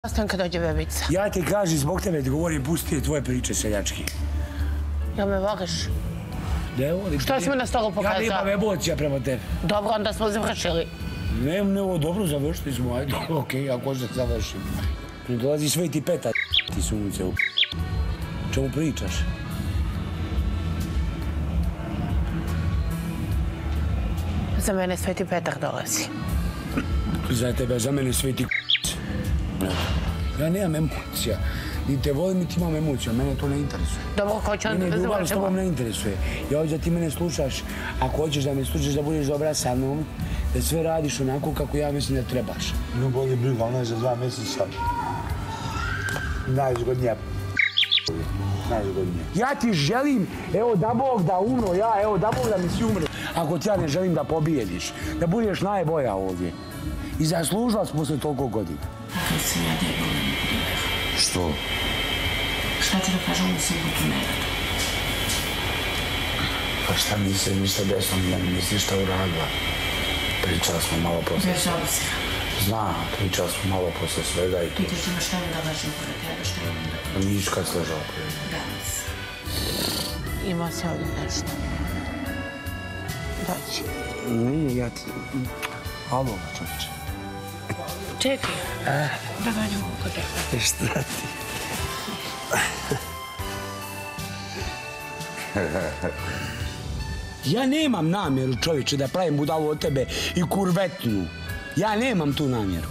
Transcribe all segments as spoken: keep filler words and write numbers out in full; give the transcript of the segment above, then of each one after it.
Ostavim kad dođe bebica. Ja ti kažem, zbog tebe ti govorim, pusti tvoje priče seljački. Jel me voliš? Ne volim. Što si mi na stolu pokazao? Ja nemam emocija prema tebi. Dobro, onda smo završili. Ne, ne, ovo dobro završili smo, ajde, okej, ako se završim. Ne dolazi Sveti Petar, ti sunce, u čemu pričaš? Za mene Sveti Petar dolazi. Za tebe, za mene Sveti Ja nemam emocija. Ni te volim, ni ti imam emocija. Mene to ne interesuje. Dobro, ko će onda završimo? Mene ljubav s tobom ne interesuje. Ja hoću da ti mene slušaš. Ako hoćeš da me slušaš, da budeš dobra sa mnom, da sve radiš onako kako ja mislim da trebaš. Ne boli briga, ona je za dva mjeseca. Najzgodnija Najzgodnija. Ja ti želim, evo da Bog da umro, ja, evo da Bog da mi si umre. Ako ti ja ne želim da pobijediš, da budeš najbolja ovdje. I zaslužila si posle toliko godina. Kako se ja debole ne budu. Što? Šta ti da kažem da sam budu negadu? Pa šta nisi ništa desno, nisi ništa uradila. Pričali smo malo posle. Bez obzira. Znam, pričali smo malo posle svega i to. Pitaš ti me šta mi da lažem pored tebe, šta imam da... Niš kad se ležao pored. Danas. Ima se ovdje nešto. Dođi. Nije, ja ti... Alo, čovječe. Čekaj. Da dođemo kod tebe. Šta ti? Ja nemam namjeru, čovječe, da pravim budalu od tebe i kurvetnu. Ja nemam tu namjeru.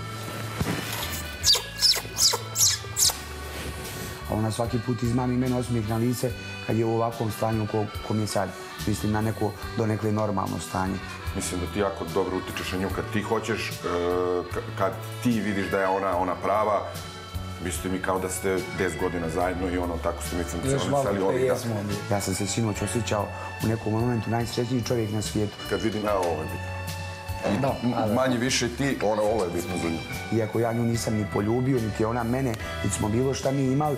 A ona svaki put izmami mene osmijeh na lice kad je u ovakvom stanju u kom je sad. Mislim na neko donekle normalno stanje. Mislim da ti jako dobro utičeš na nju kad ti hoćeš, kad ti vidiš da je ona prava. Mislite mi kao da ste deset godina zajedno i ono, tako ste mi funkcionisali ovih dana. Ja sam se sinoć osjećao u nekom momentu najsrećniji čovjek na svijetu. Kad vidim, evo, ovo je bitno. Manje više ti, ono, ovo je bitno za nju. Iako ja nju nisam ni poljubio, niti ona mene, niti smo bilo šta mi imali.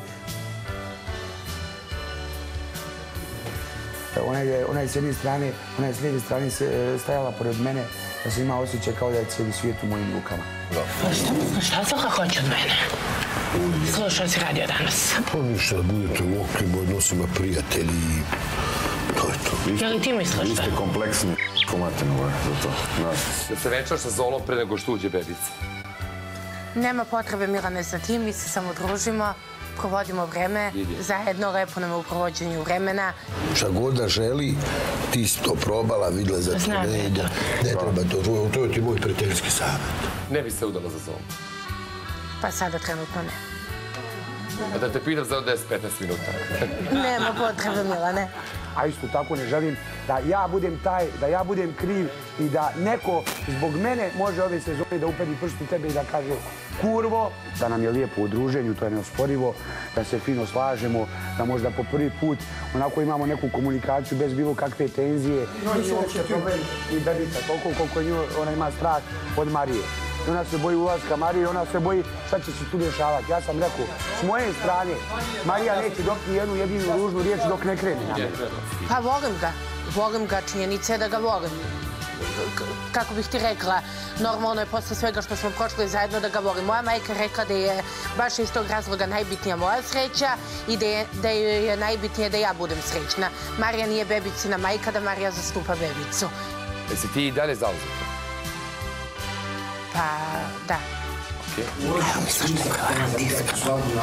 Ona je s jedne strane, ona je s lijeve strane stajala pored mene, da sam imao osjećaj kao da je cijeli svijet u mojim rukama. Šta Zoka hoće od mene? Slušao si radio danas. Pa ništa, da budete u okribu odnosima prijatelji i to je to. Je li ti misliš Vi ste kompleksni komatinova za to. Da se venčaš sa Zolom pre nego što uđe bebica. Nema potrebe, Milane, za tim. Mi se samo družimo, provodimo vreme. Zajedno, lepo nam je u provođenju vremena. Šta god da želi, ti si to probala, vidjela za tebe. Ne treba to, to je ti moj prijateljski savjet. Ne bi se udala za Zolu. Pa sada trenutno ne. A da te pitam za deset do petnaest minuta. Nema potrebe, Milane. A isto tako ne želim da ja budem taj, da ja budem kriv i da neko zbog mene može ove sezone da uperi prst u tebe i da kaže kurvo, da nam je lijepo u druženju, to je neosporivo, da se fino slažemo, da možda po prvi put onako imamo neku komunikaciju bez bilo kakve tenzije. Nije uopće problem i bebica, toliko koliko nju ona ima strah od Marije. I ona se boji ulazka Marije, ona se boji šta će se tu dešavati. Ja sam rekao, s moje strane, Marija neće dok ni jednu jedinu ružnu riječ dok ne krene na mene. Pa volim ga. Volim ga, činjenica je da ga volim. Kako bih ti rekla, normalno je posle svega što smo prošli zajedno da ga volim. Moja majka rekla da je baš iz tog razloga najbitnija moja sreća i da je najbitnije da ja budem srećna. Marija nije bebicina majka, da Marija zastupa bebicu. Jesi ti i dalje zauzeta? Pa, da. Evo misliš da je tiska.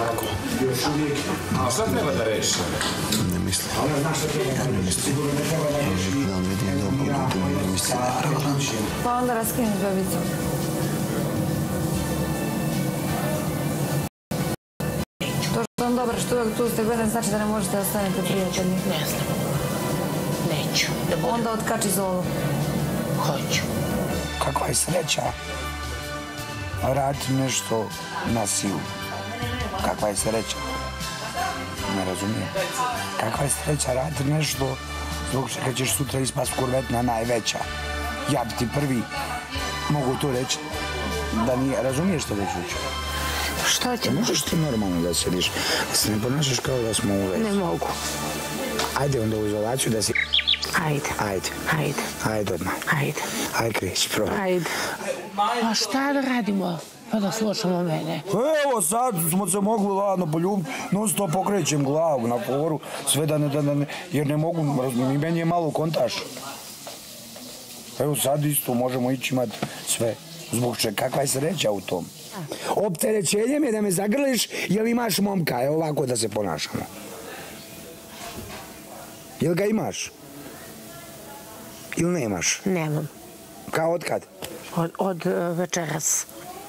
A šta treba da reši? Ne mislim. Ne mislim. Da on vidi da obudu, ne mislim da je prava. Pa onda raskini bebicu. To što sam dobra, što uvijek tu ste gledali, znači da ne možete da ostanete prijatelji. Ne znam. Neću. Onda otkači Zolu. Hoću. Kakva je sreća raditi nešto na silu. Kakva je sreća? Ne razumijem. Kakva je sreća raditi nešto zbog čega ćeš sutra ispast kurvetna najveća. Ja bi ti prvi mogu to reći da nije. Razumiješ što već uću? Što će? Možeš ti normalno da sediš, da se ne ponašaš kao da smo u vezi. Ne mogu. Ajde onda u izolaciju da si... Ajde. Ajde. Ajde. Ajde odmah. Ajde. Ajde kreći, probaj. Ajde. A šta da radimo? Pa da slušamo mene. Evo sad smo se mogli ladno poljubiti, non stop pokrećem glavu na foru, sve da ne, da ne, jer ne mogu, i meni je malo kontaž. Evo sad isto možemo ići imati sve. Zbog čega, kakva je sreća u tom? Opterećenjem je da me zagrliš, jel imaš momka, evo ovako da se ponašamo. Jel ga imaš? Ili nemaš? Nemam. Kao od kad? Od, od večeras.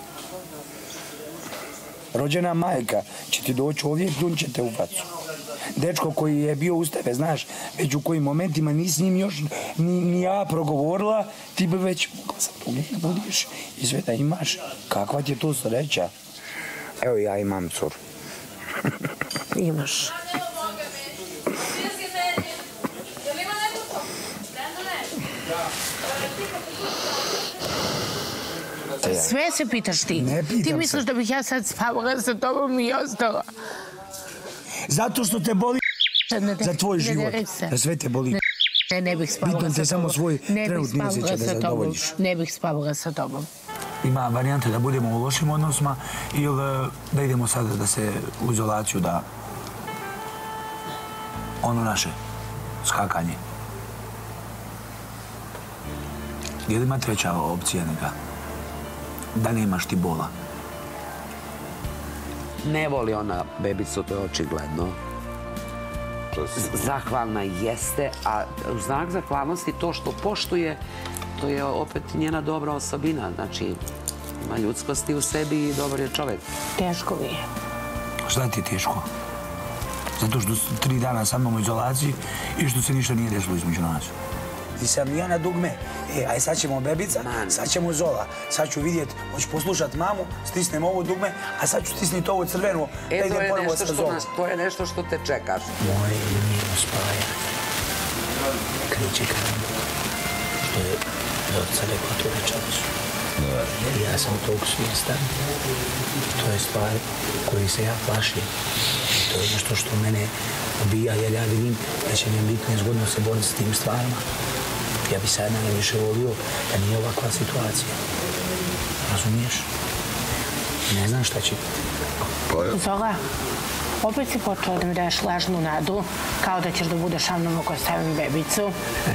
Rođena majka će ti doći ovdje i pljun će te u facu. Dečko koji je bio uz tebe, znaš, već u kojim momentima nisi s njim još ni, ni ja progovorila, ti bi već mogla sad uvijek budiš i sve da imaš. Kakva ti je to sreća? Evo ja imam cur. Imaš. Sve se pitaš ti. Ne pitam ti misliš se. da bih ja sad spavala sa tobom i ostala? Zato što te boli Ne, ne, za tvoj ne, život. ne, ne, Da sve te boli. Ne, ne bih spavala sa tobom. Bitno te samo svoj Ne bih trenutni spavala osjećaj da sa tobom. zadovoljiš. Ne bih spavala sa tobom. Ima varijante da budemo u lošim odnosima ili da idemo sada da se u izolaciju da ono naše skakanje. Je li ima treća opcija neka? Da nemaš ti bola? Ne voli ona bebicu, to je očigledno. Zahvalna jeste, a u znak zahvalnosti to što poštuje, to je opet njena dobra osobina. Znači, ima ljudskosti u sebi i dobar je čovjek. Teško mi je. Šta ti je teško? Zato što su tri dana sa mnom u izolaciji i što se ništa nije desilo između nas. Nisam ja na dugme. E, aj sad ćemo bebica, sad ćemo Zola. Sad ću vidjet, hoću poslušat mamu, stisnem ovo dugme, a sad ću stisniti ovo crveno, da E, to idem je, ponovo nešto sa što, Zolom. nas- to je nešto što te čekaš. Moje mirno spajanje kreće ka nam, što je Ljotica rekla to večeras. Ja sam tog svjestan. To je stvar koji se ja plašim. To je nešto što mene ubija, jer ja vidim da će mi biti nezgodno se boriti s tim stvarima. Ja bi sad najviše volio da nije ovakva situacija. Razumiješ? Ne znam šta će biti. Zola, opet si počela da mi daješ lažnu nadu, kao da ćeš da budeš sa mnom ako stavim bebicu.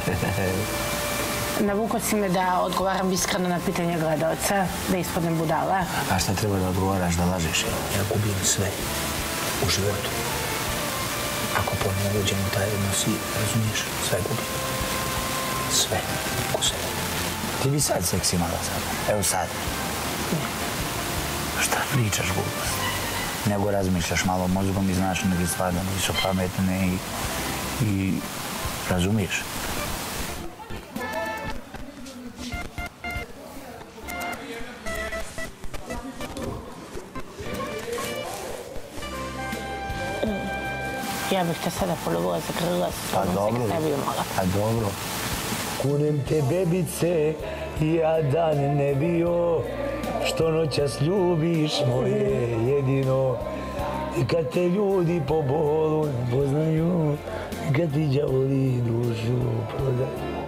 Navuko si me da odgovaram iskreno na pitanje gledalca, da ispadnem budala. A šta treba da odgovaraš, da lažeš? Ja gubim sve u životu. Ako ponovno uđem u taj odnos i razumiješ, sve gubim. Sve. Ko sve. Ti bi sad seks imala sad. Evo sad. Šta pričaš glupost? Nego razmišljaš malo mozgom i znaš neke stvari da nisu pametne i, i razumiješ. Ja bih te sada poljubila za krila sa Pa tobom, dobro. seks ne bi imala. Pa dobro. Kunem te bebice, ja dan ne bio, što noćas ljubiš moje jedino. I kad te ljudi po bolu ne poznaju, i kad ti đavoli dušu prodaju.